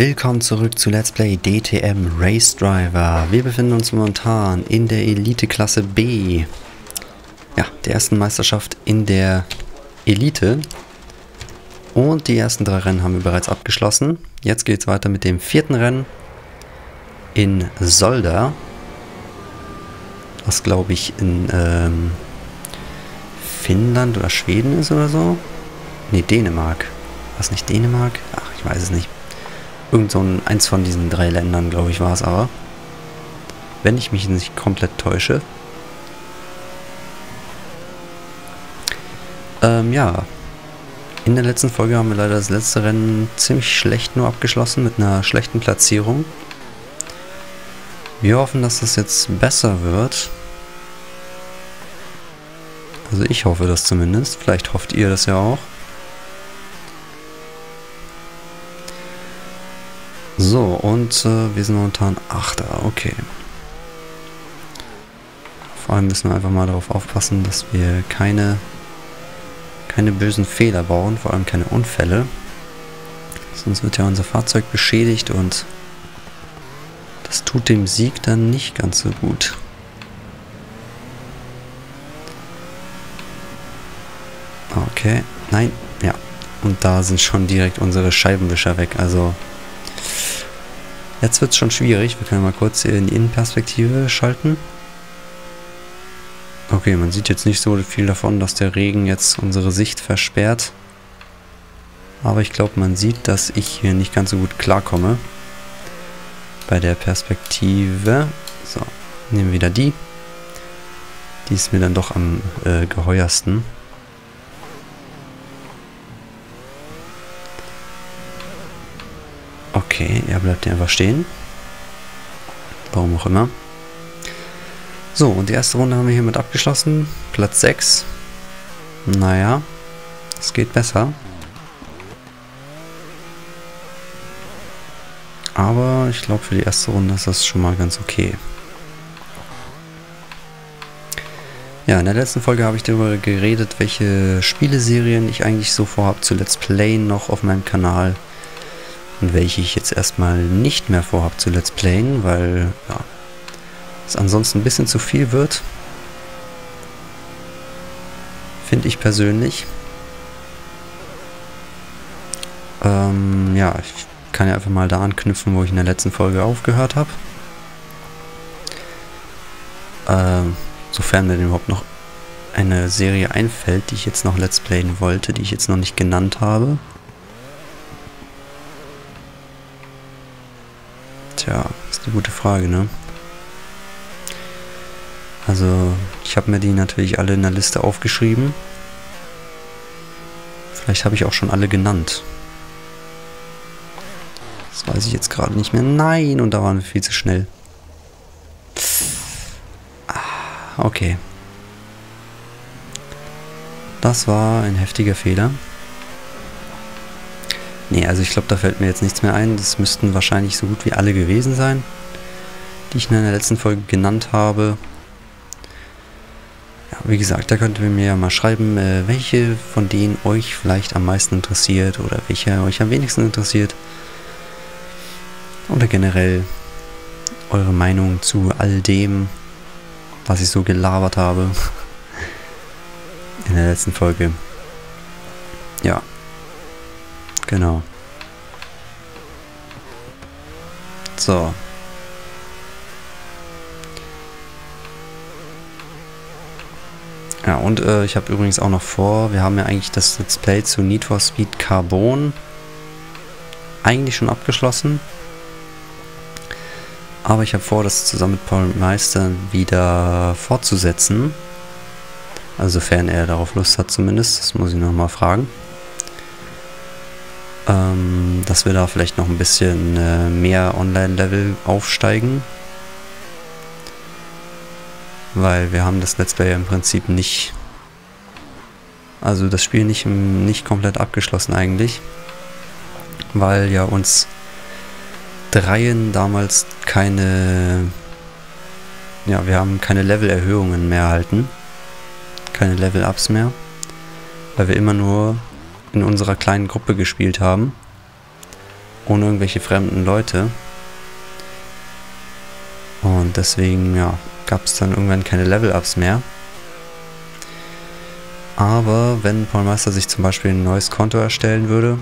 Willkommen zurück zu Let's Play DTM Race Driver. Wir befinden uns momentan in der Elite-Klasse B. Ja, der ersten Meisterschaft in der Elite. Und die ersten 3 Rennen haben wir bereits abgeschlossen. Jetzt geht es weiter mit dem 4. Rennen in Zolder. Was glaube ich in Finnland oder Schweden ist oder so. Ne, Dänemark. Was nicht Dänemark? Ach, ich weiß es nicht. Irgend so eins von diesen 3 Ländern, glaube ich, war es aber. Wenn ich mich nicht komplett täusche. Ja. In der letzten Folge haben wir leider das letzte Rennen ziemlich schlecht nur abgeschlossen, mit einer schlechten Platzierung. Wir hoffen, dass das jetzt besser wird. Also ich hoffe das zumindest. Vielleicht hofft ihr das ja auch. So, und wir sind momentan 8. Okay. Vor allem müssen wir einfach mal darauf aufpassen, dass wir keine bösen Fehler bauen, vor allem keine Unfälle. Sonst wird ja unser Fahrzeug beschädigt und das tut dem Sieg dann nicht ganz so gut. Okay, nein, ja. Und da sind schon direkt unsere Scheibenwischer weg, also jetzt wird es schon schwierig. Wir können mal kurz in die Innenperspektive schalten. Okay, man sieht jetzt nicht so viel davon, dass der Regen jetzt unsere Sicht versperrt. Aber ich glaube, man sieht, dass ich hier nicht ganz so gut klarkomme. Bei der Perspektive. So, nehmen wir wieder die. Die ist mir dann doch am geheuersten. Okay, er bleibt hier einfach stehen. Warum auch immer. So, und die erste Runde haben wir hiermit abgeschlossen. Platz 6. Naja, es geht besser. Aber ich glaube, für die erste Runde ist das schon mal ganz okay. Ja, in der letzten Folge habe ich darüber geredet, welche Spieleserien ich eigentlich so vorhabe zu Let's Playen noch auf meinem Kanal. Und welche ich jetzt erstmal nicht mehr vorhabe zu Let's Playen, weil ja, es ansonsten ein bisschen zu viel wird. Finde ich persönlich. Ja, ich kann ja einfach mal da anknüpfen, wo ich in der letzten Folge aufgehört habe. Sofern mir denn überhaupt noch eine Serie einfällt, die ich jetzt noch Let's Playen wollte, die ich jetzt noch nicht genannt habe. Tja, ist eine gute Frage, ne? Also, ich habe mir die natürlich alle in der Liste aufgeschrieben. Vielleicht habe ich auch schon alle genannt. Das weiß ich jetzt gerade nicht mehr. Nein, und da waren wir viel zu schnell. Okay. Das war ein heftiger Fehler. Nee, also ich glaube, da fällt mir jetzt nichts mehr ein. Das müssten wahrscheinlich so gut wie alle gewesen sein, die ich in der letzten Folge genannt habe. Ja, wie gesagt, da könnt ihr mir ja mal schreiben, welche von denen euch vielleicht am meisten interessiert oder welche euch am wenigsten interessiert. Oder generell eure Meinung zu all dem, was ich so gelabert habe in der letzten Folge. Ja. Genau. So. Ja, und ich habe übrigens auch noch vor, wir haben ja eigentlich das Let's Play zu Need for Speed Carbon eigentlich schon abgeschlossen. Aber ich habe vor, das zusammen mit Paul Meister wieder fortzusetzen. Also sofern er darauf Lust hat zumindest, das muss ich nochmal fragen. Dass wir da vielleicht noch ein bisschen mehr Online-Level aufsteigen. Weil wir haben das Let's Play im Prinzip nicht... Also das Spiel nicht komplett abgeschlossen eigentlich. Weil ja uns Dreien damals keine... Ja, wir haben keine Level-Erhöhungen mehr erhalten. Keine Level-Ups mehr. Weil wir immer nur in unserer kleinen Gruppe gespielt haben. ohne irgendwelche fremden Leute. Und deswegen, ja, gab es dann irgendwann keine Level-Ups mehr. Aber wenn Paul Meister sich zum Beispiel ein neues Konto erstellen würde,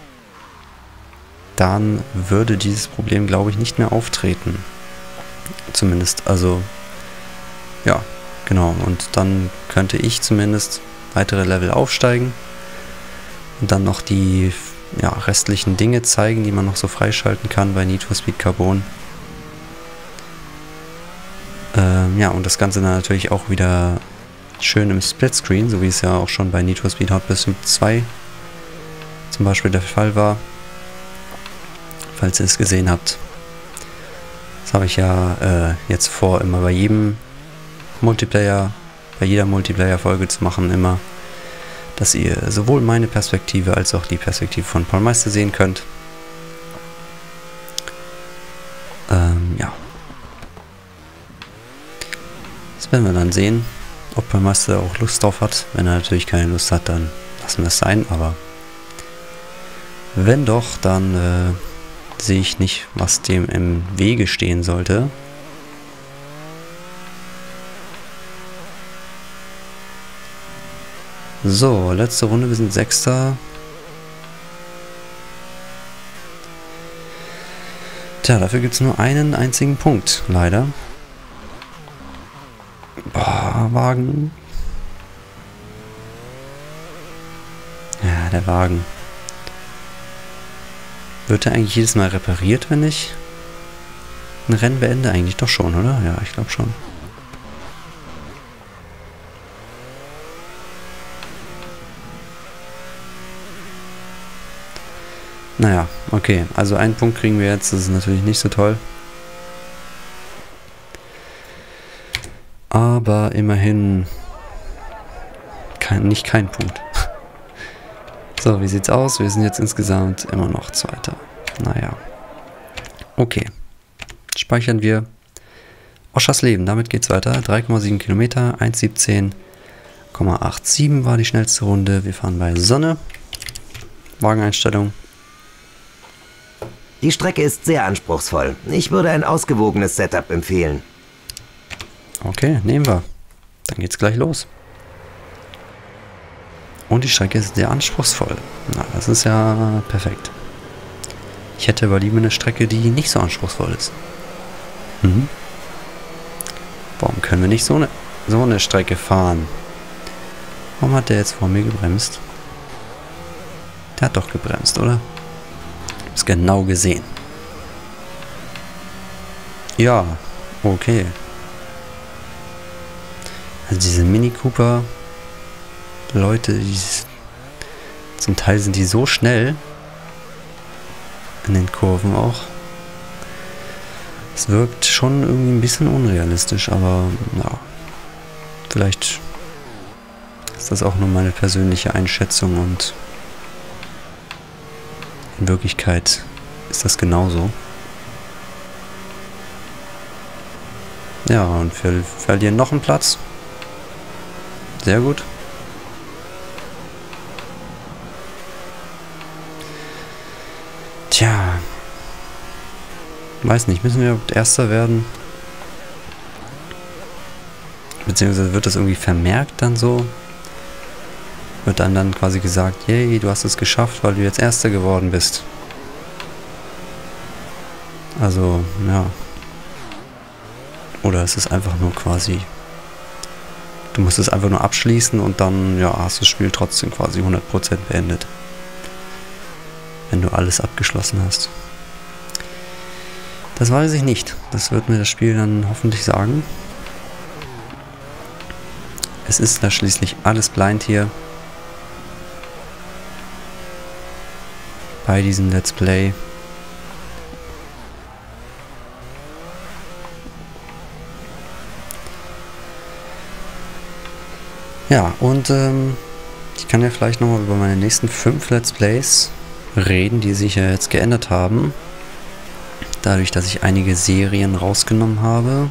dann würde dieses Problem, glaube ich, nicht mehr auftreten. Zumindest, also, ja, genau. Und dann könnte ich zumindest weitere Level aufsteigen und dann noch die restlichen Dinge zeigen, die man noch so freischalten kann bei Need for Speed Carbon. Und das Ganze dann natürlich auch wieder schön im Splitscreen, so wie es ja auch schon bei Need for Speed Hot Pursuit 2 zum Beispiel der Fall war. Falls ihr es gesehen habt. Das habe ich ja jetzt vor, immer bei jedem Multiplayer, bei jeder Multiplayer-Folge zu machen, immer, dass ihr sowohl meine Perspektive als auch die Perspektive von Paul Meister sehen könnt. Ja. Das werden wir dann sehen, ob Paul Meister auch Lust drauf hat. Wenn er natürlich keine Lust hat, dann lassen wir es sein, aber wenn doch, dann sehe ich nicht, was dem im Wege stehen sollte. So, letzte Runde, wir sind Sechster. Tja, dafür gibt es nur einen einzigen Punkt, leider. Boah, Wagen. Ja, der Wagen. Wird er eigentlich jedes Mal repariert, wenn ich ein Rennen beende? Eigentlich doch schon, oder? Ja, ich glaube schon. Naja, okay. Also einen Punkt kriegen wir jetzt. Das ist natürlich nicht so toll. Aber immerhin nicht kein Punkt. So, wie sieht's aus? Wir sind jetzt insgesamt immer noch Zweiter. Naja. Okay. Speichern wir. Oschers Leben, damit geht's weiter. 3,7 Kilometer, 1,17,87 war die schnellste Runde. Wir fahren bei Sonne. Wageneinstellung. Die Strecke ist sehr anspruchsvoll. Ich würde ein ausgewogenes Setup empfehlen. Okay, nehmen wir. Dann geht's gleich los. Und die Strecke ist sehr anspruchsvoll. Na, das ist ja perfekt. Ich hätte aber lieber eine Strecke, die nicht so anspruchsvoll ist. Warum können wir nicht so eine Strecke fahren? Warum hat der jetzt vor mir gebremst? Der hat doch gebremst, oder? Ich hab's genau gesehen. Ja, okay. Also diese Mini Cooper Leute, zum Teil sind die so schnell in den Kurven auch. Es wirkt schon irgendwie ein bisschen unrealistisch, aber ja, vielleicht ist das auch nur meine persönliche Einschätzung und in Wirklichkeit ist das genauso. Ja, und wir verlieren noch einen Platz. Sehr gut. Tja. Weiß nicht, müssen wir Erster werden? Beziehungsweise wird das irgendwie vermerkt dann so? Wird einem dann quasi gesagt, yay, du hast es geschafft, weil du jetzt Erster geworden bist. Also, ja. Oder ist es einfach nur quasi... Du musst es einfach nur abschließen und dann, ja, hast du das Spiel trotzdem quasi 100% beendet. Wenn du alles abgeschlossen hast. Das weiß ich nicht. Das wird mir das Spiel dann hoffentlich sagen. Es ist da schließlich alles blind hier. Bei diesem Let's Play. Ja, und ich kann ja vielleicht nochmal über meine nächsten 5 Let's Plays reden, die sich ja jetzt geändert haben. Dadurch, dass ich einige Serien rausgenommen habe.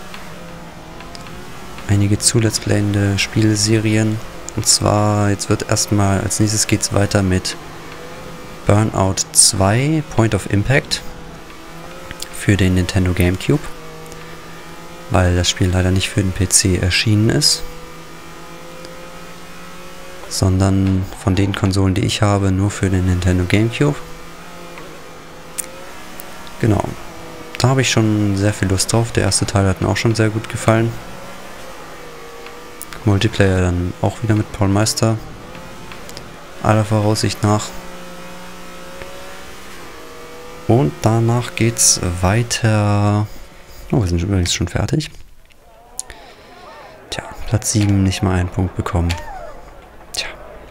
Einige zu Let's Playende Spielserien. Und zwar, jetzt wird erstmal, als nächstes geht es weiter mit Burnout 2 Point of Impact für den Nintendo GameCube, weil das Spiel leider nicht für den PC erschienen ist, sondern von den Konsolen, die ich habe, nur für den Nintendo GameCube. Genau, da habe ich schon sehr viel Lust drauf. Der erste Teil hat mir auch schon sehr gut gefallen. Multiplayer dann auch wieder mit Paul Meister, aller Voraussicht nach. Und danach geht's weiter. Oh, wir sind übrigens schon fertig. Tja, Platz 7 nicht mal einen Punkt bekommen. Tja.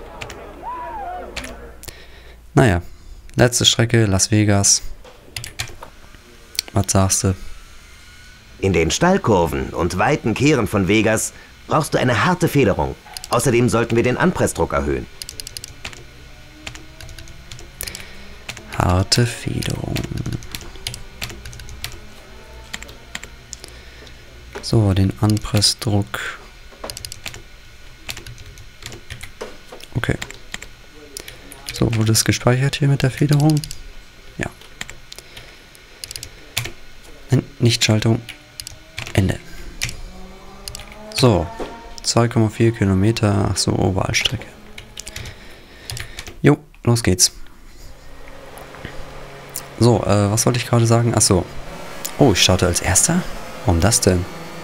Naja, letzte Strecke, Las Vegas. Was sagst du? In den Steilkurven und weiten Kehren von Vegas brauchst du eine harte Federung. Außerdem sollten wir den Anpressdruck erhöhen. Harte Federung. So, den Anpressdruck. Okay. So, wurde es gespeichert hier mit der Federung? Ja. Nichtschaltung. Ende. So, 2,4 Kilometer. Ach so, Ovalstrecke. Jo, los geht's. So, was wollte ich gerade sagen? Ach so. Oh, ich starte als Erster? Warum das denn?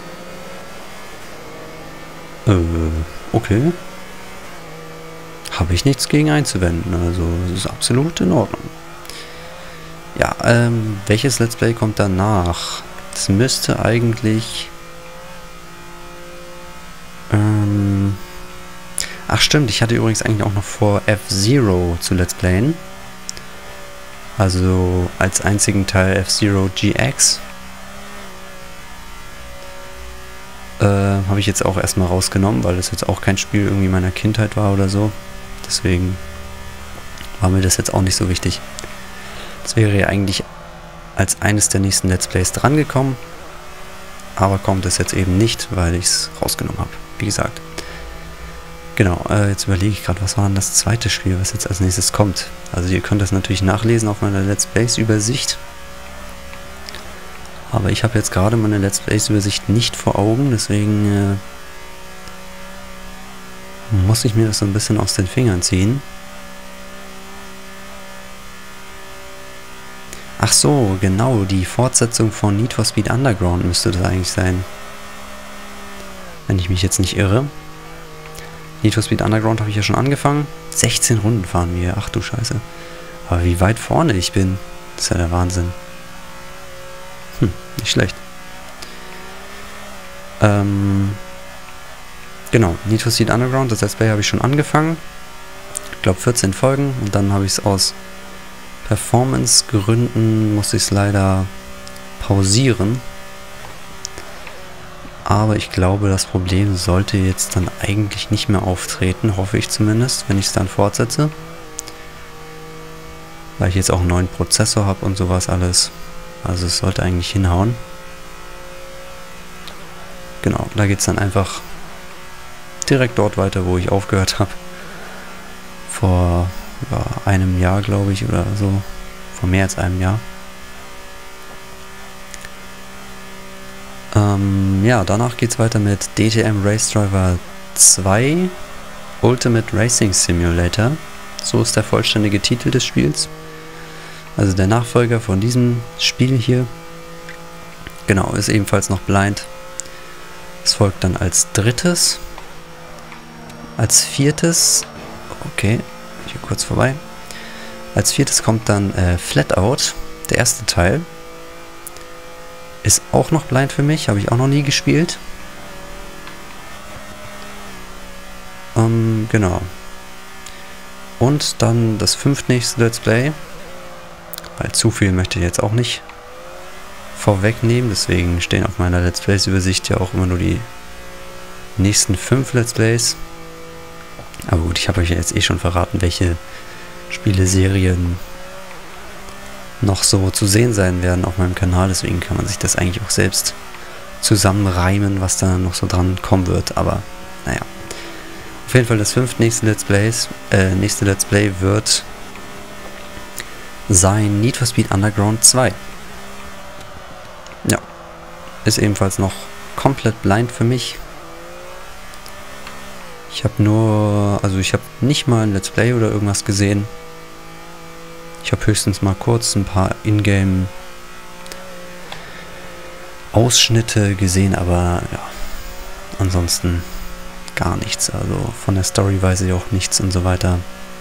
Okay. Habe ich nichts gegen einzuwenden. Also, es ist absolut in Ordnung. Ja, welches Let's Play kommt danach? Das müsste eigentlich... Ach stimmt, ich hatte übrigens eigentlich auch noch vor, F-Zero zu Let's Playen. Also als einzigen Teil F-Zero GX. Habe ich jetzt auch erstmal rausgenommen, weil das jetzt auch kein Spiel irgendwie meiner Kindheit war oder so. Deswegen war mir das jetzt auch nicht so wichtig. Das wäre ja eigentlich als eines der nächsten Let's Plays drangekommen. Aber kommt es jetzt eben nicht, weil ich es rausgenommen habe. Wie gesagt. Genau, jetzt überlege ich gerade, was war denn das zweite Spiel, was jetzt als nächstes kommt. Also ihr könnt das natürlich nachlesen auf meiner Let's Plays Übersicht. Aber ich habe jetzt gerade meine Let's Plays Übersicht nicht vor Augen, deswegen muss ich mir das so ein bisschen aus den Fingern ziehen. Ach so, genau, die Fortsetzung von Need for Speed Underground müsste das eigentlich sein. Wenn ich mich jetzt nicht irre. Need for Speed Underground habe ich ja schon angefangen. 16 Runden fahren wir, ach du Scheiße. Aber wie weit vorne ich bin, das ist ja der Wahnsinn. Nicht schlecht. Genau, Need for Speed Underground, das Let's Play habe ich schon angefangen. Ich glaube 14 Folgen und dann habe ich es aus Performance-Gründen musste ich es leider pausieren. Aber ich glaube, das Problem sollte jetzt dann eigentlich nicht mehr auftreten, hoffe ich zumindest, wenn ich es dann fortsetze. Weil ich jetzt auch einen neuen Prozessor habe und sowas alles. Also es sollte eigentlich hinhauen. Genau, da geht es dann einfach direkt dort weiter, wo ich aufgehört habe. Vor einem Jahr, glaube ich, oder so. Vor mehr als einem Jahr. Ja, danach geht es weiter mit DTM Race Driver 2 Ultimate Racing Simulator. So ist der vollständige Titel des Spiels. Also der Nachfolger von diesem Spiel hier. Genau, ist ebenfalls noch blind. Es folgt dann als drittes. Als viertes... Okay, hier kurz vorbei. Als viertes kommt dann Flatout, der erste Teil. Ist auch noch blind für mich, habe ich auch noch nie gespielt. Genau. Und dann das fünftnächste Let's Play. Weil zu viel möchte ich jetzt auch nicht vorwegnehmen, deswegen stehen auf meiner Let's Plays Übersicht ja auch immer nur die nächsten 5 Let's Plays. Aber gut, ich habe euch ja jetzt eh schon verraten, welche Spieleserien noch so zu sehen sein werden auf meinem Kanal, deswegen kann man sich das eigentlich auch selbst zusammenreimen, was da noch so dran kommen wird, aber naja. Auf jeden Fall das nächste Let's Play wird sein Need for Speed Underground 2. Ja, ist ebenfalls noch komplett blind für mich. Ich habe ich habe nicht mal ein Let's Play oder irgendwas gesehen. Ich habe höchstens mal kurz ein paar Ingame Ausschnitte gesehen, aber ja, ansonsten gar nichts. Also von der Story weiß ich auch nichts und so weiter.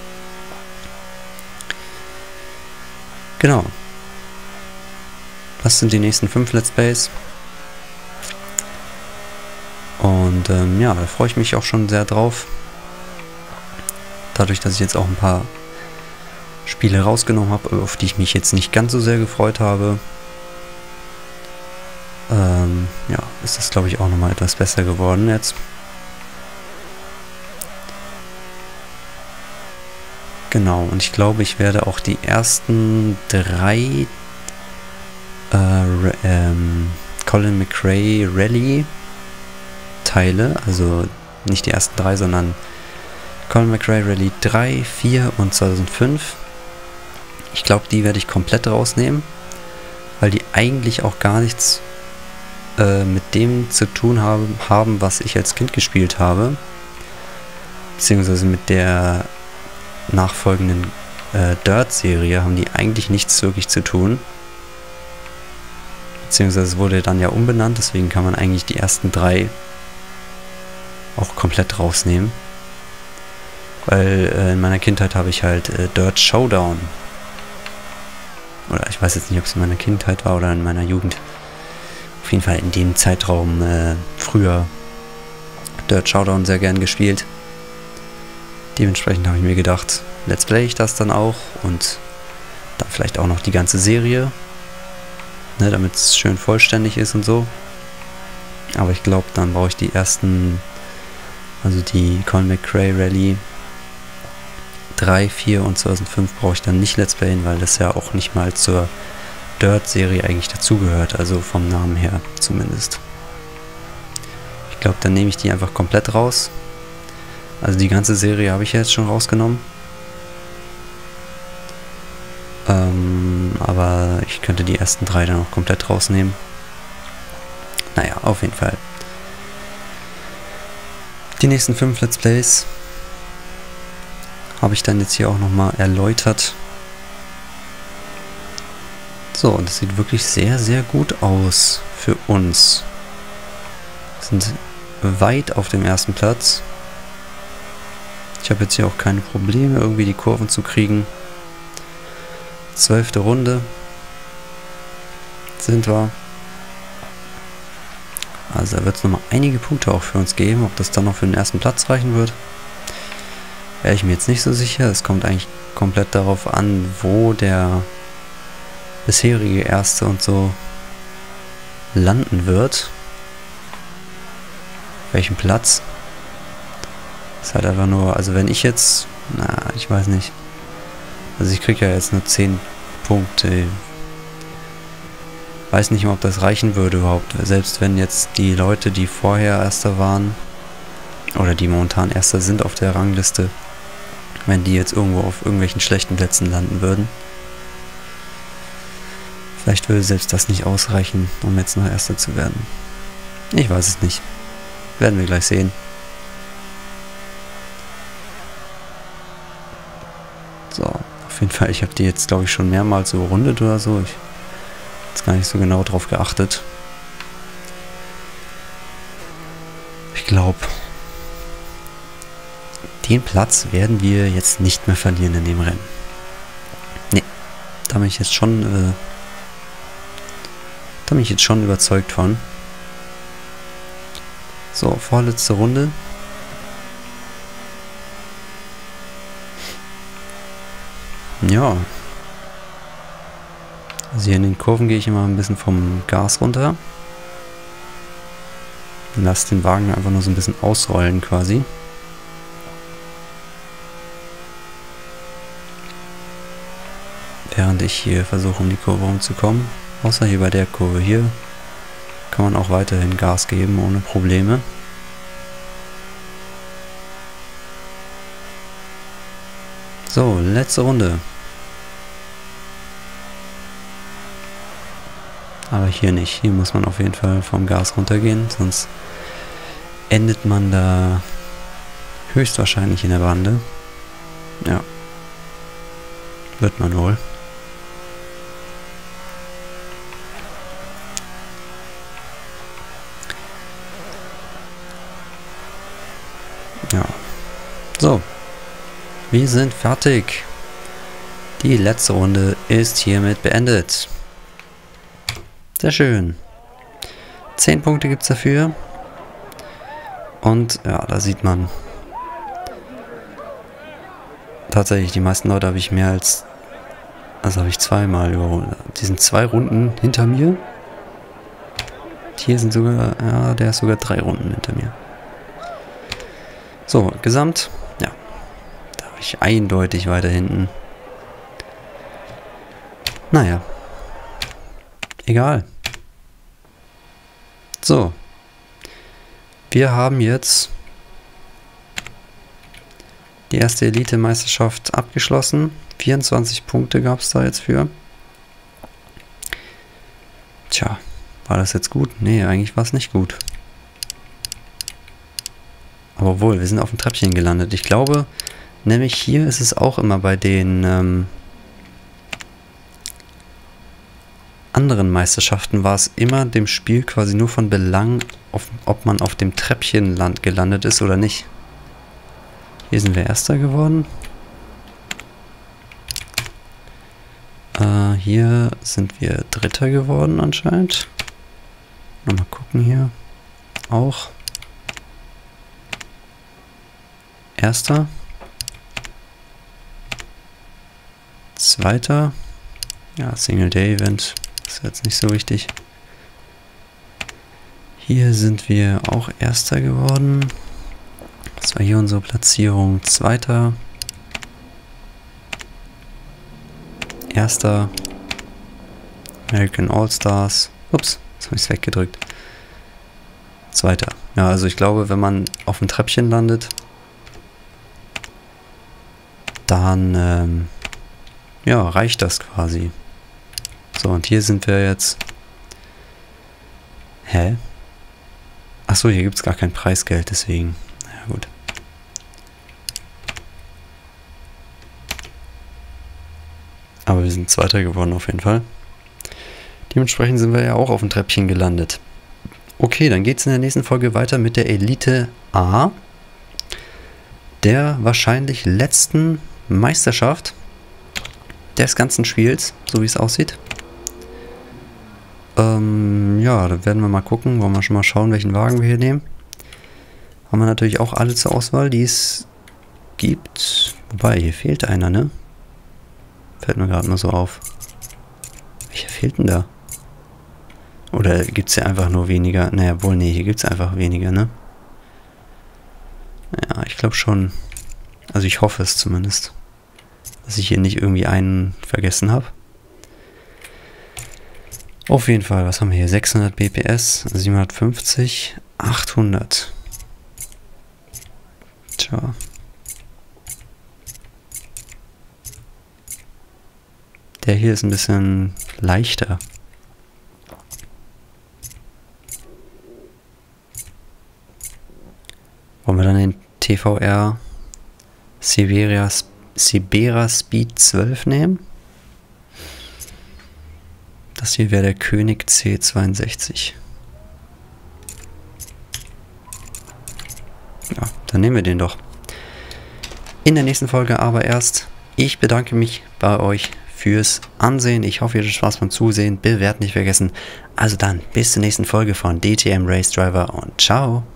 Genau. Das sind die nächsten 5 Let's Plays. Und ja, da freue ich mich auch schon sehr drauf. Dadurch, dass ich jetzt auch ein paar Spiele rausgenommen habe, auf die ich mich jetzt nicht ganz so sehr gefreut habe, ja, ist das, glaube ich, auch nochmal etwas besser geworden jetzt. Genau, und ich glaube, ich werde auch die ersten 3 Colin McRae Rally Teile, also nicht die ersten 3, sondern Colin McRae Rally 3, 4 und 2005. Ich glaube, die werde ich komplett rausnehmen, weil die eigentlich auch gar nichts mit dem zu tun haben, was ich als Kind gespielt habe, beziehungsweise mit der nachfolgenden Dirt-Serie haben die eigentlich nichts wirklich zu tun. Beziehungsweise es wurde dann ja umbenannt, deswegen kann man eigentlich die ersten 3 auch komplett rausnehmen. Weil in meiner Kindheit habe ich halt Dirt Showdown. Oder ich weiß jetzt nicht, ob es in meiner Kindheit war oder in meiner Jugend. Auf jeden Fall in dem Zeitraum früher Dirt Showdown sehr gern gespielt. Dementsprechend habe ich mir gedacht, let's play ich das dann auch und dann vielleicht auch noch die ganze Serie, ne, damit es schön vollständig ist und so. Aber ich glaube, dann brauche ich die ersten, also die Colin McRae Rally 3, 4 und 2005 brauche ich dann nicht let's playen, weil das ja auch nicht mal zur Dirt-Serie eigentlich dazugehört, also vom Namen her zumindest. Ich glaube, dann nehme ich die einfach komplett raus. Also die ganze Serie habe ich ja jetzt schon rausgenommen. Aber ich könnte die ersten 3 dann auch komplett rausnehmen. Naja, auf jeden Fall. Die nächsten 5 Let's Plays habe ich dann jetzt hier auch nochmal erläutert. So, und das sieht wirklich sehr, sehr gut aus für uns. Wir sind weit auf dem ersten Platz. Ich habe jetzt hier auch keine Probleme, irgendwie die Kurven zu kriegen. 12. Runde sind wir. Also da wird es nochmal einige Punkte auch für uns geben. Ob das dann noch für den ersten Platz reichen wird, wäre ich mir jetzt nicht so sicher. Es kommt eigentlich komplett darauf an, wo der bisherige Erste und so landen wird. Welchen Platz. Das ist halt einfach nur, also wenn ich jetzt, ich weiß nicht. Also ich kriege ja jetzt nur 10 Punkte. Weiß nicht mal, ob das reichen würde überhaupt. Selbst wenn jetzt die Leute, die vorher Erster waren, oder die momentan Erster sind auf der Rangliste, wenn die jetzt irgendwo auf irgendwelchen schlechten Plätzen landen würden. Vielleicht würde selbst das nicht ausreichen, um jetzt noch Erster zu werden. Ich weiß es nicht. Werden wir gleich sehen. So, auf jeden Fall, ich habe die jetzt, glaube ich, schon mehrmals überrundet oder so. Ich habe jetzt gar nicht so genau drauf geachtet. Ich glaube, den Platz werden wir jetzt nicht mehr verlieren in dem Rennen. Nee, da bin ich jetzt schon, überzeugt von. So, vorletzte Runde. Ja. Also hier in den Kurven gehe ich immer ein bisschen vom Gas runter. Lass den Wagen einfach nur so ein bisschen ausrollen quasi. Während ich hier versuche, um die Kurve rumzukommen. Außer hier bei der Kurve hier kann man auch weiterhin Gas geben ohne Probleme. So, letzte Runde. Aber hier nicht. Hier muss man auf jeden Fall vom Gas runtergehen, sonst endet man da höchstwahrscheinlich in der Bande. Ja. Wird man wohl. Ja. So. Wir sind fertig. Die letzte Runde ist hiermit beendet. Sehr schön. 10 Punkte gibt es dafür. Und ja, da sieht man. Tatsächlich, die meisten Leute habe ich mehr als... Also habe ich zweimal überholt. Die sind 2 Runden hinter mir. Hier sind sogar... Ja, der ist sogar 3 Runden hinter mir. So, gesamt. Ja. Da habe ich eindeutig weiter hinten. Naja. Egal. So. Wir haben jetzt die erste Elite-Meisterschaft abgeschlossen. 24 Punkte gab es da jetzt für. Tja, war das jetzt gut? Nee, eigentlich war es nicht gut. Aber wohl, wir sind auf dem Treppchen gelandet. Ich glaube, nämlich hier ist es auch immer bei den anderen Meisterschaften war es immer dem Spiel quasi nur von Belang, ob man auf dem Treppchen gelandet ist oder nicht. Hier sind wir Erster geworden. Hier sind wir Dritter geworden anscheinend. Mal gucken hier. Auch. Erster. Zweiter. Ja, Single Day Event. Ist jetzt nicht so wichtig. Hier sind wir auch Erster geworden. Das war hier unsere Platzierung. Zweiter. Erster. American All-Stars. Ups, jetzt habe ich es weggedrückt. Zweiter. Ja, also ich glaube, wenn man auf dem Treppchen landet, dann ja, reicht das quasi. So, und hier sind wir jetzt... Hä? Achso, hier gibt es gar kein Preisgeld, deswegen. Ja, gut. Aber wir sind Zweiter geworden auf jeden Fall. Dementsprechend sind wir ja auch auf dem Treppchen gelandet. Okay, dann geht es in der nächsten Folge weiter mit der Elite A. Der wahrscheinlich letzten Meisterschaft des ganzen Spiels, so wie es aussieht. Ja, da werden wir mal gucken. Wollen wir schon mal schauen, welchen Wagen wir hier nehmen. Haben wir natürlich auch alle zur Auswahl, die es gibt. Wobei, hier fehlt einer, ne? Fällt mir gerade nur so auf. Welcher fehlt denn da? Oder gibt es hier einfach nur weniger? Naja, wohl, nee, hier gibt es einfach weniger, ne? Ja, ich glaube schon. Also ich hoffe es zumindest. Dass ich hier nicht irgendwie einen vergessen habe. Auf jeden Fall, was haben wir hier? 600 BPS, 750, 800. Tja. Der hier ist ein bisschen leichter. Wollen wir dann den TVR Sibera Speed 12 nehmen? Das hier wäre der König C62. Ja, dann nehmen wir den doch. In der nächsten Folge aber erst. Ich bedanke mich bei euch fürs Ansehen. Ich hoffe, ihr hattet Spaß beim Zusehen. Bewerten nicht vergessen. Also dann, bis zur nächsten Folge von DTM Race Driver und ciao.